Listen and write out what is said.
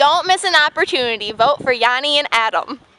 Don't miss an opportunity. Vote for Yanni and Adam.